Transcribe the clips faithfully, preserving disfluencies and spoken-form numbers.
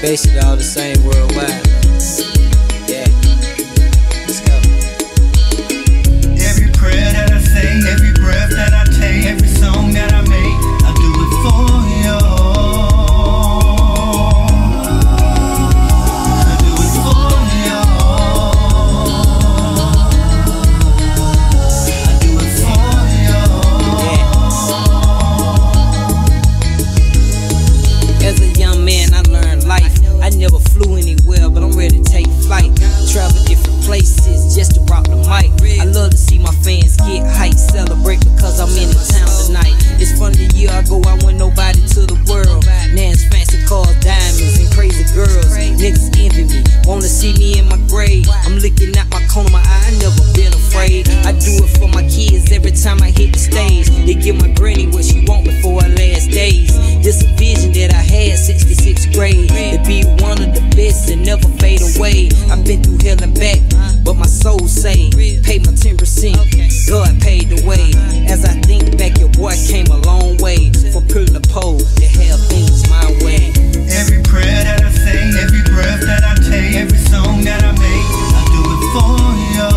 basically all the same worldwide. Yeah, let's go. Every prayer that I say, every breath that I take, every song that I make, I do it for you. I do it for you. I do it for you. Yeah. As a young man, I learned life. I never flew anywhere, but I'm ready to take flight. Travel different places just to rock the mic. I love to see my fans get hyped, celebrate because I'm in the town tonight. It's funny, the year ago I went nobody to the world. Now it's fancy cars, diamonds, and crazy girls. Niggas envy me, wanna see me in my grave. I'm looking out my corner of my eye, I never been afraid. I do it for my kids every time I hit the stage. They give my granny what she want before her last days. This a vision that I had since the sixth grade, to be one of the best and never fade away. I've been through hell and back, but my soul saved. Paid my ten percent, God paid the way. As I think back, your boy came a long way, from pulling the pole to have things my way. Every prayer that I say, every breath that I take, every song that I make, I do it for you.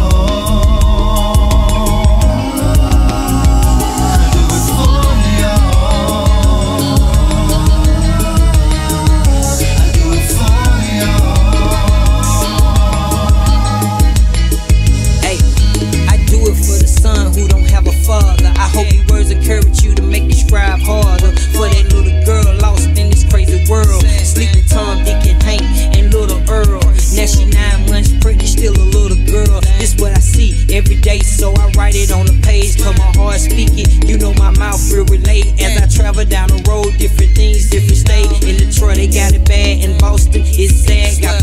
I do it for you. I do it for you. Hey, I do it for the son who don't have a father. I hope these words encourage you to make me strive harder. For that little girl lost in this crazy world, sleeping Tom, Dick, and Hank, and little Earl. Now she nine months pregnant, still a little girl. This what I see every day, so I write it on the page. Cause my heart speaking, you know my mouth will relate. As I travel down the road, different things, different states. In Detroit, they got it bad. In Boston, it's sad. Got